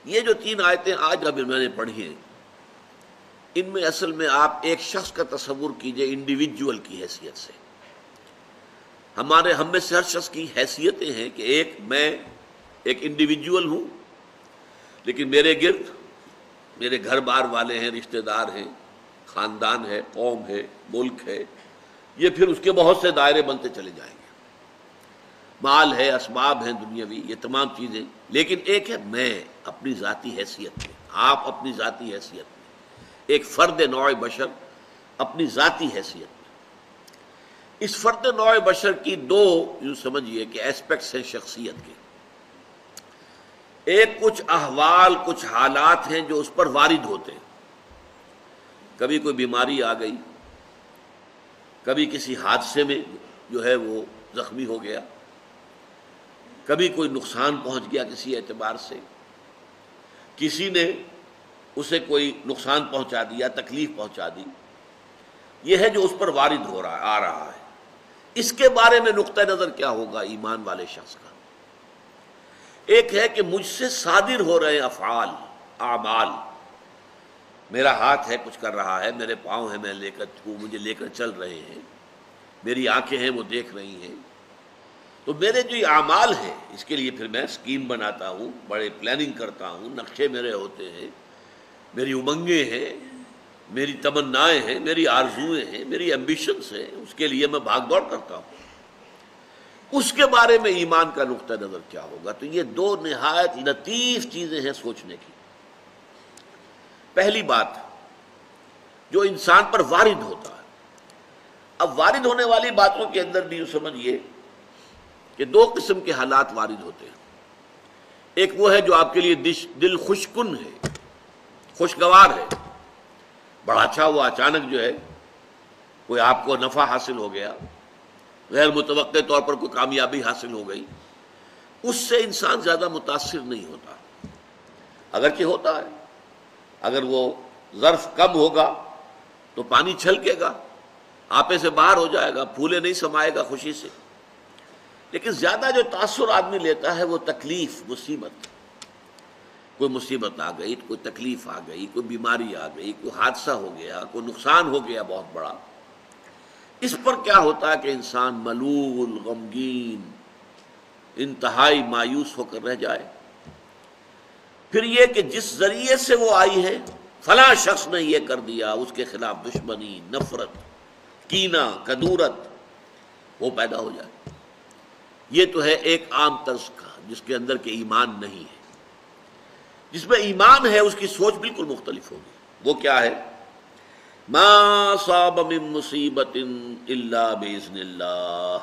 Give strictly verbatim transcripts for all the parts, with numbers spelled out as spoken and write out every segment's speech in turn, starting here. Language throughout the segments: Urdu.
یہ جو تین آیتیں آج ابھی میں نے پڑھی ہیں، ان میں اصل میں آپ ایک شخص کا تصور کیجئے انڈیویجول کی حیثیت سے. ہمارے ہم میں سے ہر شخص کی حیثیتیں ہیں کہ ایک میں ایک انڈیویجول ہوں، لیکن میرے گرد میرے گھر بار والے ہیں، رشتہ دار ہیں، خاندان ہے، قوم ہے، ملک ہے. یہ پھر اس کے بہت سے دائرے بنتے چلے جائیں گے. مال ہے، اسباب ہیں دنیاوی، یہ تمام چیزیں. لیکن ایک ہے میں اپنی ذاتی حیثیت میں، آپ اپنی ذاتی حیثیت میں، ایک فرد نوع بشر اپنی ذاتی حیثیت میں. اس فرد نوع بشر کی دو یوں سمجھیے کہ ایسپیکٹس ہیں شخصیت کے. ایک کچھ احوال، کچھ حالات ہیں جو اس پر وارد ہوتے ہیں. کبھی کوئی بیماری آ گئی، کبھی کسی حادثے میں جو ہے وہ زخمی ہو گیا، کبھی کوئی نقصان پہنچ گیا کسی اعتبار سے، کسی نے اسے کوئی نقصان پہنچا دیا، تکلیف پہنچا دی. یہ ہے جو اس پر وارد ہو رہا آ رہا ہے. اس کے بارے میں نقطہ نظر کیا ہوگا ایمان والے شخص کا؟ ایک ہے کہ مجھ سے صادر ہو رہے افعال، اعمال. میرا ہاتھ ہے کچھ کر رہا ہے، میرے پاؤں ہیں میں لے کر ہوں، مجھے لے کر چل رہے ہیں، میری آنکھیں ہیں وہ دیکھ رہی ہیں. تو میرے جو یہ اعمال ہیں اس کے لیے پھر میں سکیم بناتا ہوں، بڑے پلاننگ کرتا ہوں، نقشے میرے ہوتے ہیں، میری امنگیں ہیں، میری تمنائیں ہیں، میری آرزویں ہیں، میری ایمبیشنز ہیں، اس کے لیے میں بھاگ دوڑ کرتا ہوں. اس کے بارے میں ایمان کا نقطہ نظر کیا ہوگا؟ تو یہ دو نہایت لطیف چیزیں ہیں سوچنے کی. پہلی بات جو انسان پر وارد ہوتا ہے. اب وارد ہونے والی باتوں کے اندر بھی یوں سمجھیے کہ دو قسم کے حالات وارد ہوتے ہیں. ایک وہ ہے جو آپ کے لیے دل خوشکن ہے، خوشگوار ہے، بڑا اچھا ہوا، اچانک جو ہے کوئی آپ کو نفع حاصل ہو گیا، غیر متوقع طور پر کوئی کامیابی حاصل ہو گئی. اس سے انسان زیادہ متاثر نہیں ہوتا، اگرچہ ہوتا ہے. اگر وہ ظرف کم ہوگا تو پانی چھلکے گا، آپے سے باہر ہو جائے گا، پھولے نہیں سمائے گا خوشی سے. لیکن زیادہ جو تاثر آدمی لیتا ہے وہ تکلیف، مصیبت. کوئی مصیبت آ گئی، کوئی تکلیف آ گئی، کوئی بیماری آ گئی، کوئی حادثہ ہو گیا، کوئی نقصان ہو گیا بہت بڑا. اس پر کیا ہوتا ہے کہ انسان ملول، غمگین، انتہائی مایوس ہو کر رہ جائے. پھر یہ کہ جس ذریعے سے وہ آئی ہے، فلاں شخص نے یہ کر دیا، اس کے خلاف دشمنی، نفرت، کینہ، کدورت وہ پیدا ہو جائے. یہ تو ہے ایک عام طرز کا جس کے اندر کہ ایمان نہیں ہے. جس میں ایمان ہے اس کی سوچ بالکل مختلف ہوگی. وہ کیا ہے؟ ما صاب من مصیبت الا باذن اللہ.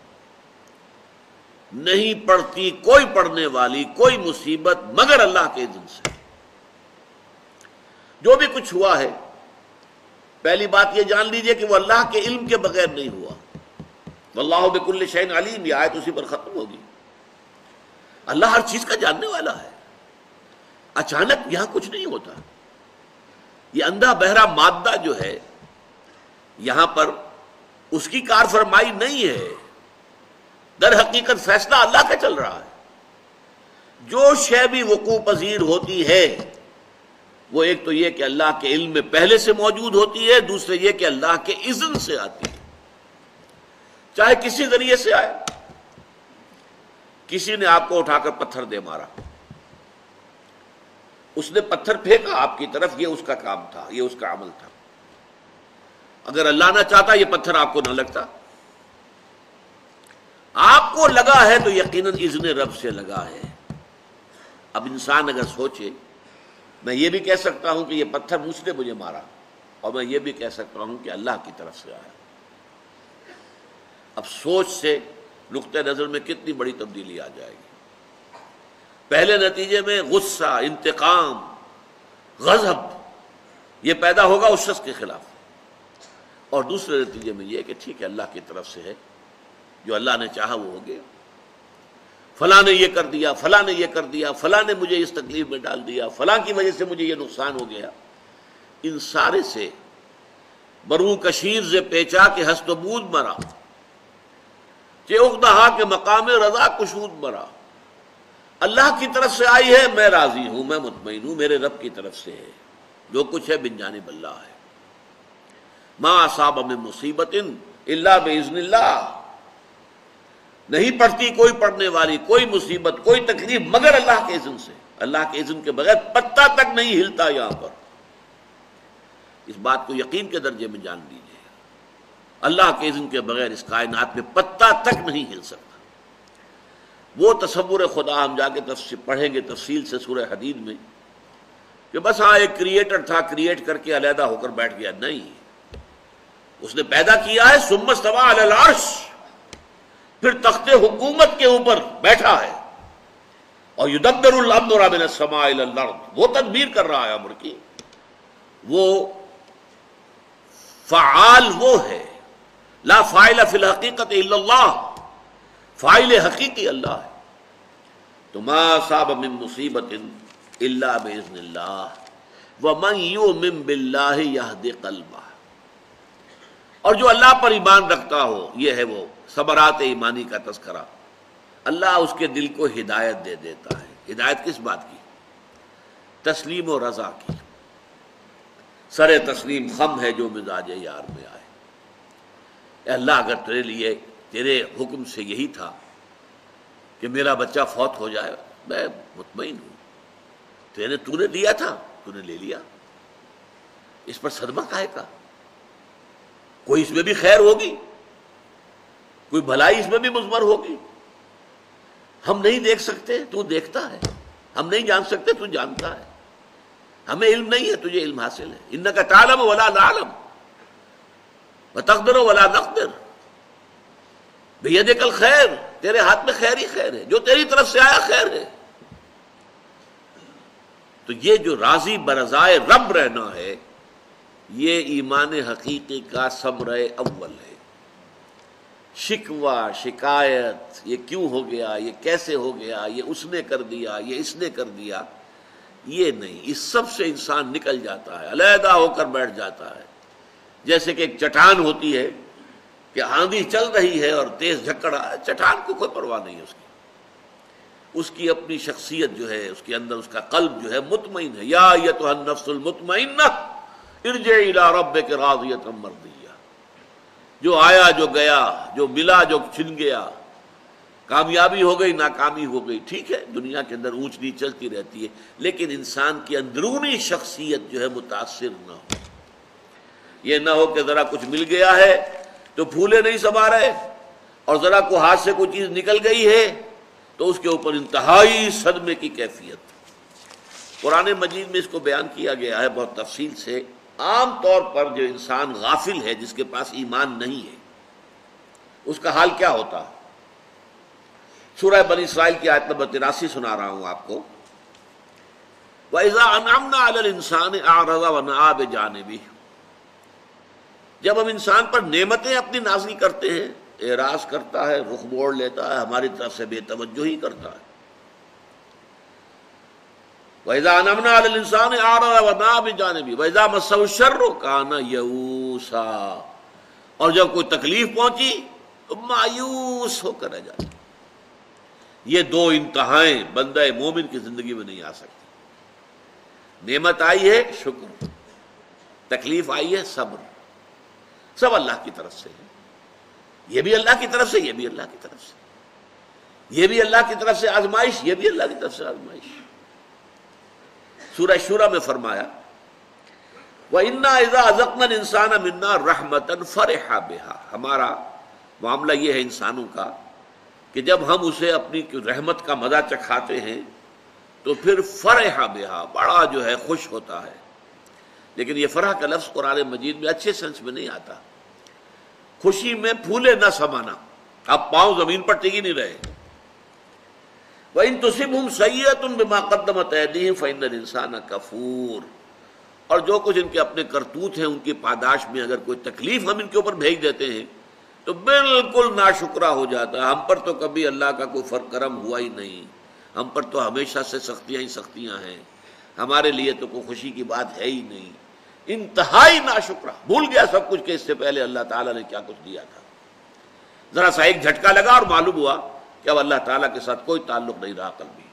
نہیں پڑتی کوئی پڑنے والی کوئی مصیبت مگر اللہ کے اذن سے. جو بھی کچھ ہوا ہے پہلی بات یہ جان لیجئے کہ وہ اللہ کے علم کے بغیر نہیں ہوا. واللہ بکل شیء علیم، یہ آیت اسی پر ختم ہوگی. اللہ ہر چیز کا جاننے والا ہے. اچانک یہاں کچھ نہیں ہوتا. یہ اندھا بہرا مادہ جو ہے یہاں پر اس کی کار فرمائی نہیں ہے، در حقیقت فیصلہ اللہ کا چل رہا ہے. جو شے بھی وقوع پذیر ہوتی ہے وہ ایک تو یہ کہ اللہ کے علم میں پہلے سے موجود ہوتی ہے، دوسرے یہ کہ اللہ کے اذن سے آتی ہے. چاہے کسی ذریعے سے آئے. کسی نے آپ کو اٹھا کر پتھر دے مارا، اس نے پتھر پھینکا آپ کی طرف، یہ اس کا کام تھا، یہ اس کا عمل تھا. اگر اللہ نہ چاہتا یہ پتھر آپ کو نہ لگتا. آپ کو لگا ہے تو یقیناً اذن رب سے لگا ہے. اب انسان اگر سوچے، میں یہ بھی کہہ سکتا ہوں کہ یہ پتھر مجھ نے مجھے مارا، اور میں یہ بھی کہہ سکتا ہوں کہ اللہ کی طرف سے آیا. اب سوچ سے نقطہ نظر میں کتنی بڑی تبدیلی آ جائے گی. پہلے نتیجے میں غصہ، انتقام، غضب یہ پیدا ہوگا اس شخص کے خلاف، اور دوسرے نتیجے میں یہ کہ ٹھیک ہے اللہ کی طرف سے ہے، جو اللہ نے چاہا وہ ہو گیا. فلاں نے یہ کر دیا، فلاں نے یہ کر دیا، فلاں نے مجھے اس تکلیف میں ڈال دیا، فلاں کی وجہ سے مجھے یہ نقصان ہو گیا. ان سارے سے برو کشیر سے پیچا کہ ہست و بود مرا، کہ اقدہا کے مقام رضا کشود مرا. اللہ کی طرف سے آئی ہے، میں راضی ہوں، میں مطمئن ہوں، میرے رب کی طرف سے ہے، جو کچھ ہے من جانب اللہ ہے۔ ما اصاب من مصیبت الا باذن اللہ، نہیں پڑتی کوئی پڑنے والی کوئی مصیبت کوئی تکلیف مگر اللہ کے اذن سے، اللہ کے اذن کے بغیر پتہ تک نہیں ہلتا یہاں پر۔ اس بات کو یقین کے درجے میں جان لیجیے، اللہ کے اذن کے بغیر اس کائنات میں پتہ تک نہیں ہل سکتا۔ وہ تصور خدا ہم جا کے تفصیل پڑھیں گے تفصیل سے سورہ حدید میں، کہ بس ہاں ایک کریٹر تھا، کریٹ کر کے علیحدہ ہو کر بیٹھ گیا، نہیں، اس نے پیدا کیا ہے، ثم استوى علی العرش، پھر تخت حکومت کے اوپر بیٹھا ہے، اور یدبر الامر من السماء الى الارض، وہ تدبیر کر رہا ہے امر کی، وہ فعال وہ ہے، لا فاعل فی الحقیقت الا اللہ، فاعل حقیقی اللہ ہے۔ تو ما اصاب من مصیبت الا باذن اللہ ومن یؤمن باللہ یہد قلبہ، اور جو اللہ پر ایمان رکھتا ہو، یہ ہے وہ ثمرات ایمانی کا تذکرہ، اللہ اس کے دل کو ہدایت دے دیتا ہے۔ ہدایت کس بات کی؟ تسلیم و رضا کی۔ سر تسلیم خم ہے جو مزاج یار میں آئے۔ اے اللہ، اگر تیرے لیے تیرے حکم سے یہی تھا کہ میرا بچہ فوت ہو جائے، میں مطمئن ہوں، تیرے تو نے دیا تھا، تو نے لے لیا، اس پر صدمہ کاہے کا؟ کوئی اس میں بھی خیر ہوگی، کوئی بھلائی اس میں بھی مضمر ہوگی، ہم نہیں دیکھ سکتے، تو دیکھتا ہے، ہم نہیں جان سکتے، تو جانتا ہے، ہمیں علم نہیں ہے، تجھے علم حاصل ہے۔ انک تعلم ولا نعلم وتقدر ولا نقدر، بیدک الخیر، تیرے ہاتھ میں خیر ہی خیر ہے، جو تیری طرف سے آیا خیر ہے۔ تو یہ جو راضی برضائے رب رہنا ہے، یہ ایمان حقیقی کا ثمرہ اول ہے۔ شکوہ، شکایت، یہ کیوں ہو گیا، یہ کیسے ہو گیا، یہ اس نے کر دیا، یہ اس نے کر دیا، یہ نہیں، اس سب سے انسان نکل جاتا ہے، علیحدہ ہو کر بیٹھ جاتا ہے۔ جیسے کہ ایک چٹان ہوتی ہے کہ آندھی چل رہی ہے اور تیز جھکڑ، چٹان کو کوئی پرواہ نہیں ہے اس کی، اس کی اپنی شخصیت جو ہے، اس کے اندر اس کا قلب جو ہے مطمئن ہے۔ یا ایتھا النفس المطمئنہ ارجعی الی ربک راضیۃ مرضیہ، جو آیا جو گیا، جو ملا جو چھن گیا، کامیابی ہو گئی ناکامی ہو گئی، ٹھیک ہے، دنیا کے اندر اونچ نیچ چلتی رہتی ہے، لیکن انسان کی اندرونی شخصیت جو ہے متاثر نہ ہو۔ یہ نہ ہو کہ ذرا کچھ مل گیا ہے تو پھولے نہیں سما رہے، اور ذرا کو ہاتھ سے کوئی چیز نکل گئی ہے تو اس کے اوپر انتہائی صدمے کی کیفیت۔ قرآن مجید میں اس کو بیان کیا گیا ہے بہت تفصیل سے۔ عام طور پر جو انسان غافل ہے، جس کے پاس ایمان نہیں ہے، اس کا حال کیا ہوتا ہے؟ سورہ بنی اسرائیل کی آیت نمبر تراسی سنا رہا ہوں آپ کو۔ وَإِذَا أَنْعَمْنَا عَلَى الْإِنسَانِ أَعْرَضَ وَنَأَىٰ بِجَانِبِهِ، جب ہم انسان پر نعمتیں اپنی نازل کرتے ہیں، اعراض کرتا ہے، رخ موڑ لیتا ہے، ہماری طرف سے بے توجہی کرتا ہے۔ وَإِذَا أَنْعَمْنَا عَلَى الْإِنسَانِ أَعْرَضَ وَنَأَىٰ بِجَانِبِهِ وَإِذَا مَسَّهُ الشَّرُّ كَانَ يَئُوسًا، اور جب کوئی تکلیف پہنچی تو مایوس ہو کر رہ جاتا۔ یہ دو انتہائیں بندہ مومن کی زندگی میں نہیں آ سکتی۔ نعمت آئی ہے شکر، تکلیف آئی ہے صبر، سب اللہ کی طرف سے ہے۔ یہ بھی اللہ کی طرف سے، یہ بھی اللہ کی طرف سے، یہ بھی اللہ کی طرف سے آزمائش، یہ بھی اللہ کی طرف سے آزمائش۔ سورہ شورى میں فرمایا وَإِنَّا إِذَا أَذَقْنَا الْإِنسَانَ مِنَّا رَحْمَةً فَرِحَ بِهَا، ہمارا معاملہ یہ ہے انسانوں کا کہ جب ہم اسے اپنی رحمت کا مزہ چکھاتے ہیں تو پھر فرح بہا، بڑا جو ہے خوش ہوتا ہے۔ لیکن یہ فرح کا لفظ قرآن مجید میں اچھے سینس میں نہیں آتا۔ خوشی میں پھولے نہ سمانا، اب پاؤں زمین پر ٹک ہی نہیں رہے۔ وَإِن تُصِبْهُمْ سَيِّئَةٌ بِمَا قَدَّمَتْ أَيْدِيهِمْ فَإِنَّ الْإِنسَانَ كَفُورٌ، اور جو کچھ ان کے اپنے کرتوت ہیں، ان کی پاداش میں اگر کوئی تکلیف ہم ان کے اوپر بھیج دیتے ہیں تو بالکل ناشکرا ہو جاتا ہے۔ ہم پر تو کبھی اللہ کا کوئی فرق کرم ہوا ہی نہیں، ہم پر تو ہمیشہ سے سختیاں ہی سختیاں ہیں، ہمارے لیے تو کوئی خوشی کی بات ہے ہی نہیں۔ انتہائی ناشکرا، بھول گیا سب کچھ کہ اس سے پہلے اللہ تعالیٰ نے کیا کچھ دیا تھا۔ ذرا سا ایک جھٹکا لگا اور معلوم ہوا کہ اب اللہ تعالیٰ کے ساتھ کوئی تعلق نہیں رہا قلبی۔